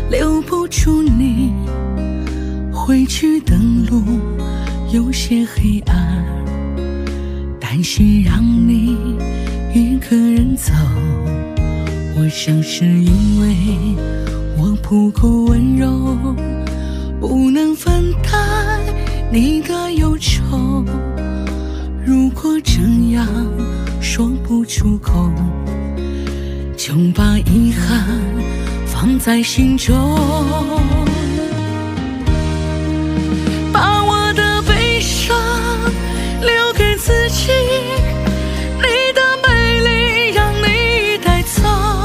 留不住你。回去的路有些黑暗，担心让你一个人走。我想是因为我不够温柔，不能分担你的忧愁。如果这样说不出口，就把遗憾放在心中，把我的悲伤留给自己。你的美丽让你带走，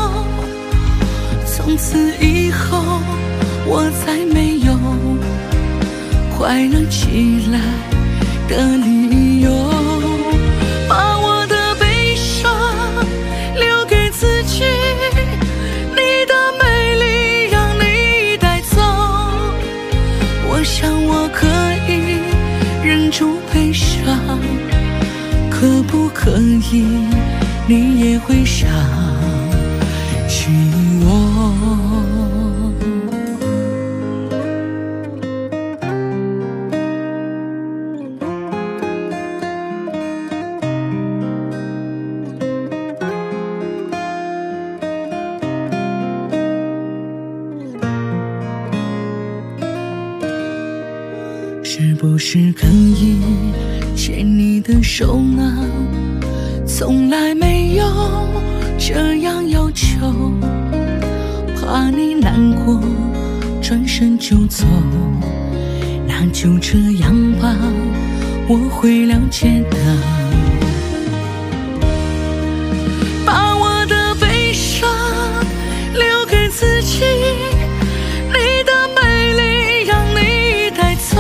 从此以后我再没有快乐起来的理由。把我的悲伤留给自己，你的美丽让你带走。我想我可以忍住悲伤，可不可以你也会想起我？是不是可以牵你的手呢？从来没有这样要求，怕你难过转身就走。那就这样吧，我会了解的。把我的悲伤留给自己，你的美丽让你带走。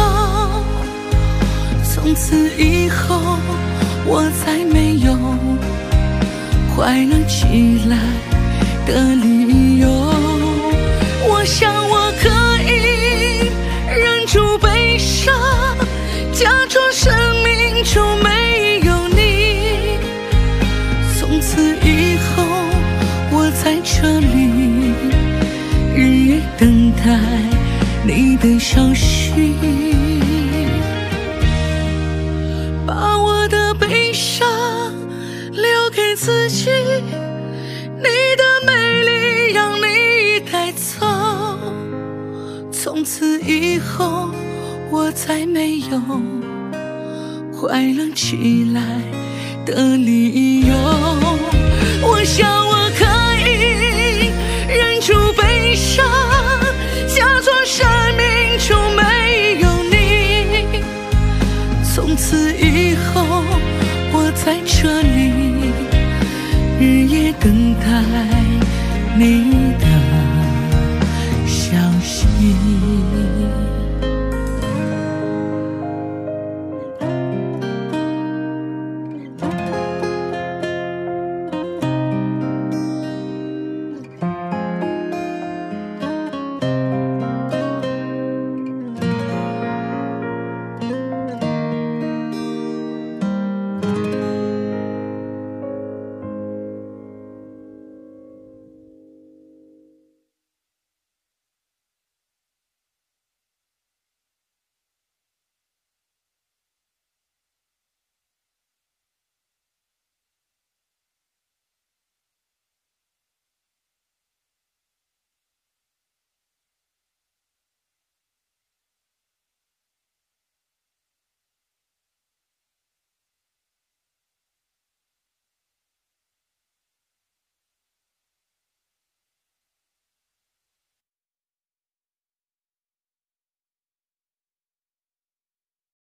从此以后我再没有快乐起来的理由。我想我可以忍住悲伤，假装生命中没有你。从此以后我在这里日夜等待你的消息。把我的悲伤留给自己，你的美丽让你带走。从此以后我再没有快乐起来的理由。我想我可以忍住悲伤，假装生命中没有你。从此以后我在这里日夜等待